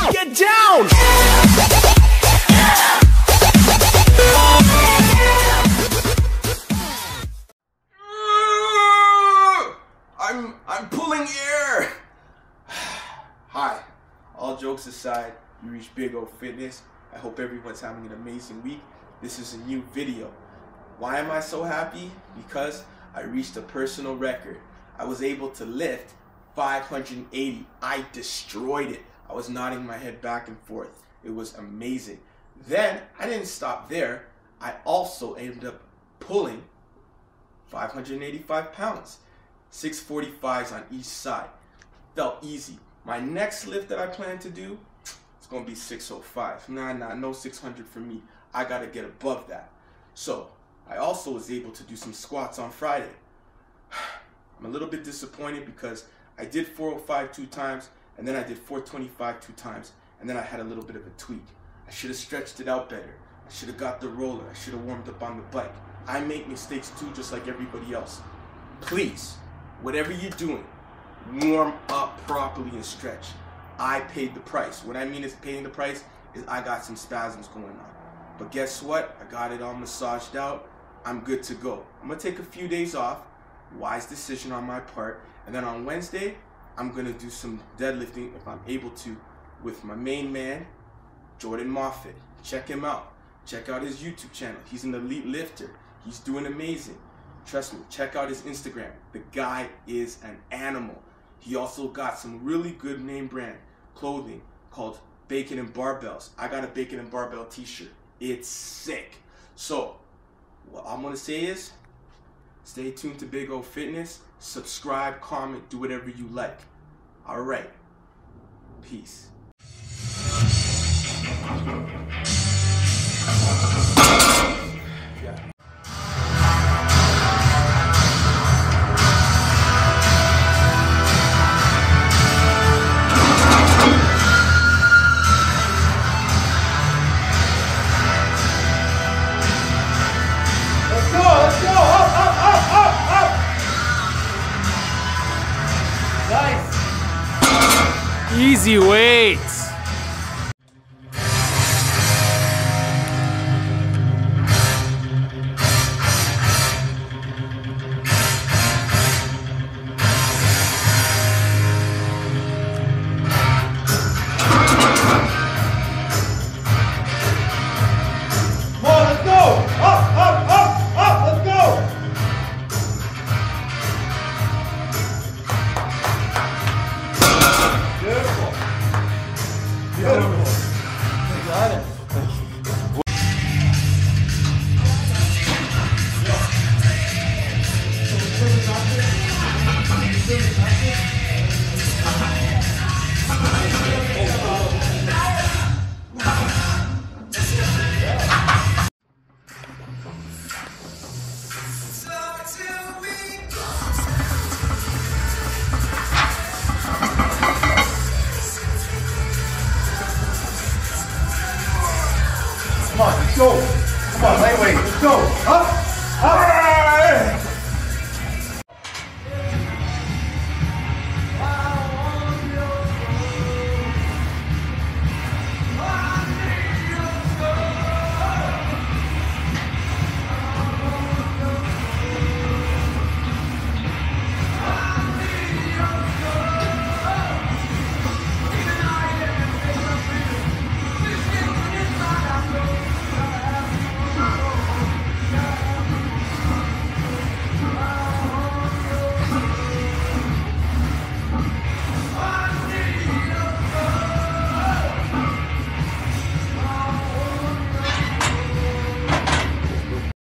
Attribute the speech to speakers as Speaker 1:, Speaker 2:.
Speaker 1: Get down! I'm pulling air! Hi, all jokes aside, you reached Big O Fitness. I hope everyone's having an amazing week. This is a new video. Why am I so happy? Because I reached a personal record. I was able to lift 580. I destroyed it. I was nodding my head back and forth. It was amazing. Then, I didn't stop there. I also ended up pulling 585 pounds. 645s on each side. Felt easy. My next lift that I plan to do, it's going to be 605. Nah, no 600 for me. I got to get above that. So, I also was able to do some squats on Friday. I'm a little bit disappointed because I did 405 2 times, and then I did 425 2 times, and then I had a little bit of a tweak. I should have stretched it out better. I should have got the roller. I should have warmed up on the bike. I make mistakes too, just like everybody else. Please, whatever you're doing, warm up properly and stretch. I paid the price. What I mean is paying the price is I got some spasms going on. But guess what? I got it all massaged out. I'm good to go. I'm going to take a few days off. Wise decision on my part. And then on Wednesday, I'm going to do some deadlifting if I'm able to with my main man, Jordan Moffitt. Check him out. Check out his YouTube channel. He's an elite lifter. He's doing amazing. Trust me, check out his Instagram. The guy is an animal. He also got some really good name brand clothing called Bacon and Barbells. I got a Bacon and Barbell t-shirt. It's sick. So, what I'm going to say is, stay tuned to Big O Fitness. Subscribe, comment, do whatever you like. All right. Peace.
Speaker 2: Easy weights.
Speaker 1: Got it. Come on, let's go. Come on, lightweight, let's go. Up, up.